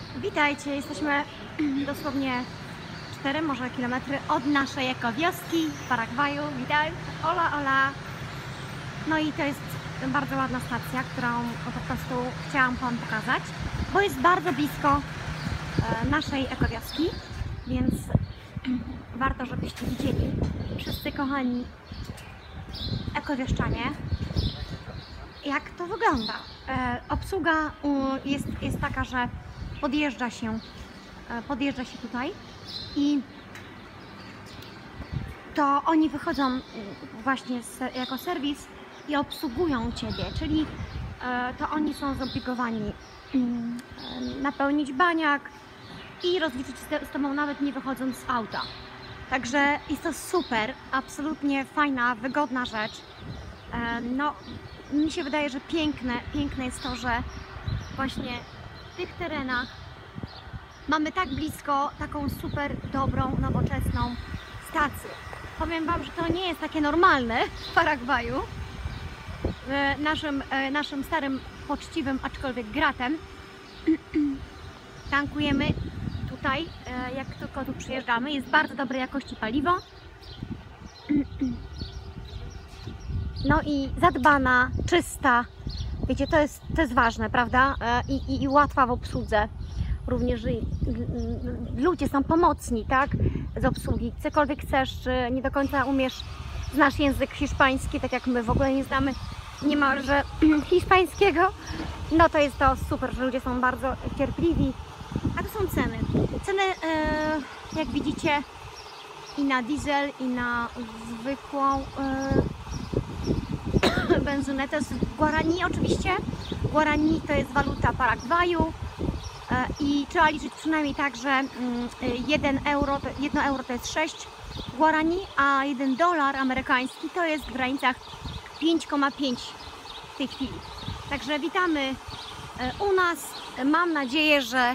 Witajcie, jesteśmy dosłownie 4 może kilometry od naszej ekowioski w Paragwaju. Witaj, hola, hola. No i to jest bardzo ładna stacja, którą po prostu chciałam Wam pokazać, bo jest bardzo blisko naszej ekowioski, więc warto, żebyście widzieli, wszyscy kochani ekowieszczanie, jak to wygląda. Obsługa jest taka, że podjeżdża się tutaj i to oni wychodzą właśnie jako serwis i obsługują Ciebie, czyli to oni są zobligowani napełnić baniak i rozliczyć się z Tobą, nawet nie wychodząc z auta. Także jest to super, absolutnie fajna, wygodna rzecz. No, mi się wydaje, że piękne jest to, że właśnie w tych terenach mamy tak blisko taką super dobrą, nowoczesną stację. Powiem Wam, że to nie jest takie normalne w Paragwaju, naszym starym, poczciwym, aczkolwiek gratem. Tankujemy tutaj, jak tylko tu przyjeżdżamy. Jest bardzo dobrej jakości paliwo. No i zadbana, czysta. Wiecie, to jest ważne, prawda? I łatwa w obsłudze. Również ludzie są pomocni, tak? Z obsługi. Cokolwiek chcesz, czy nie do końca znasz język hiszpański, tak jak my w ogóle nie znamy niemalże hiszpańskiego. No to jest to super, że ludzie są bardzo cierpliwi. A to są ceny. Ceny, jak widzicie, i na diesel, i na zwykłą benzynę. To jest Guarani oczywiście. Guarani to jest waluta Paragwaju i trzeba liczyć przynajmniej tak, że 1 euro to jest 6 Guarani, a $1 amerykański to jest w granicach 5,5 w tej chwili. Także witamy u nas. Mam nadzieję, że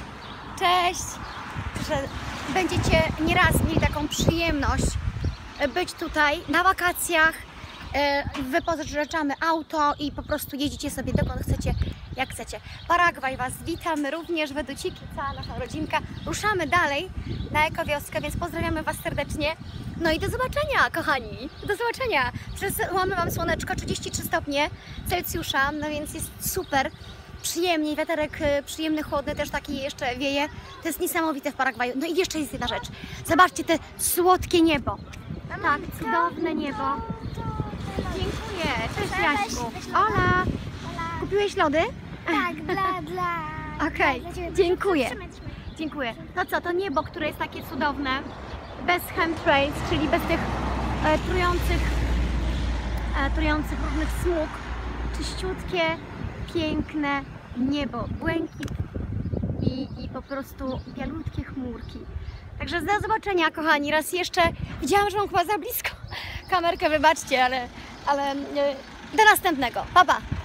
że będziecie nieraz mieli taką przyjemność być tutaj na wakacjach. Wypożyczamy auto i po prostu jeździcie sobie dokąd chcecie, jak chcecie. Paragwaj Was witamy również, Weduciki, cała nasza rodzinka. Ruszamy dalej na ekowioskę, więc pozdrawiamy Was serdecznie. No i do zobaczenia, kochani, do zobaczenia. Przesyłamy Wam słoneczko, 33 stopnie Celsjusza, no więc jest super. Przyjemnie, wiaterek przyjemny, chłodny, też taki jeszcze wieje. To jest niesamowite w Paragwaju. No i jeszcze jest jedna rzecz. Zobaczcie te słodkie niebo. Tak, cudowne niebo. Dziękuję. Cześć, Jaśku. Ola. Kupiłeś lody? Tak, dla... Okej, dziękuję. Dziękuję. No co, to niebo, które jest takie cudowne, bez chemtrails, czyli bez tych trujących różnych smug. Czyściutkie, piękne niebo, błękit i po prostu bialutkie chmurki. Także do zobaczenia, kochani, raz jeszcze. Widziałam, że mam chyba za blisko kamerkę, wybaczcie, ale do następnego. Pa, pa!